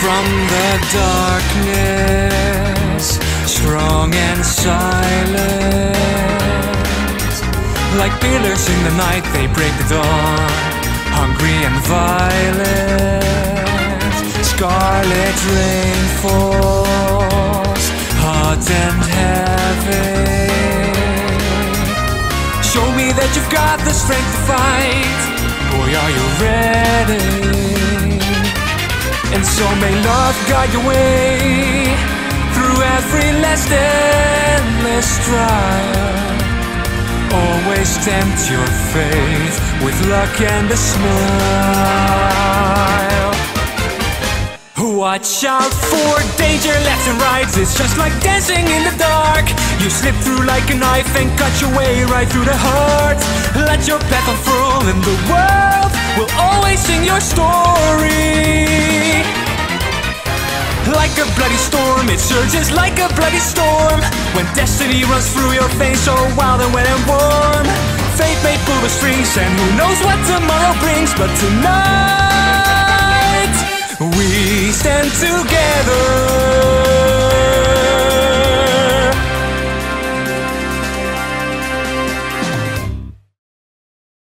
from the darkness, strong and silent. Like pillars in the night, they break the dawn, hungry and violent. Scarlet rain falls, hot and heavy. Show me that you've got the strength to fight. Boy, are you ready? And so may love guide your way through every last endless trial. Always tempt your faith with luck and a smile. Watch out for danger left and right. It's just like dancing in the dark. You slip through like a knife and cut your way right through the heart. Let your path unfurl and the world will always sing your story. Like a bloody storm, it surges like a bloody storm. When destiny runs through your veins so wild and wet and warm. Fate may pull the strings and who knows what tomorrow brings. But tonight we stand together